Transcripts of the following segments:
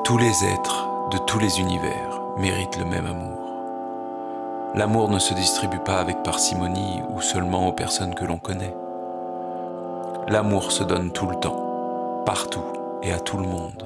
Tous les êtres de tous les univers méritent le même amour. L'amour ne se distribue pas avec parcimonie ou seulement aux personnes que l'on connaît. L'amour se donne tout le temps, partout et à tout le monde.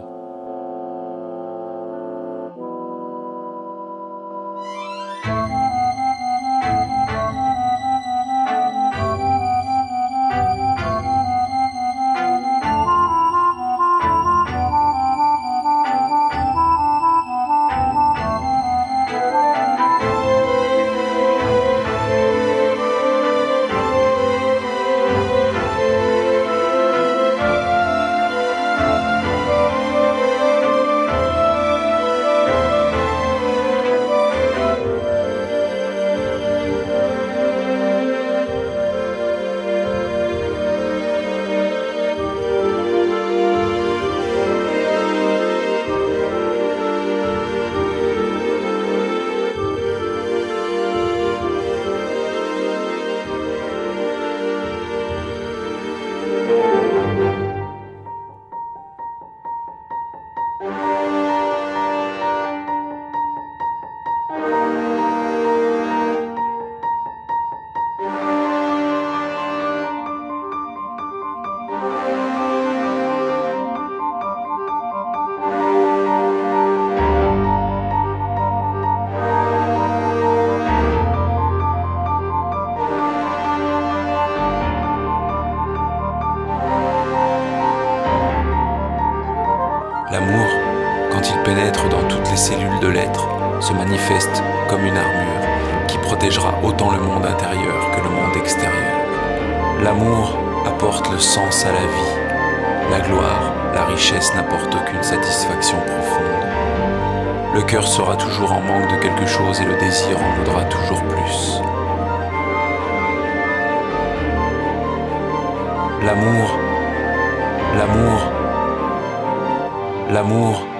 L'amour, quand il pénètre dans toutes les cellules de l'être, se manifeste comme une armure qui protégera autant le monde intérieur que le monde extérieur. L'amour apporte le sens à la vie. La gloire, la richesse n'apportent aucune satisfaction profonde. Le cœur sera toujours en manque de quelque chose et le désir en voudra toujours plus. L'amour, l'amour, l'amour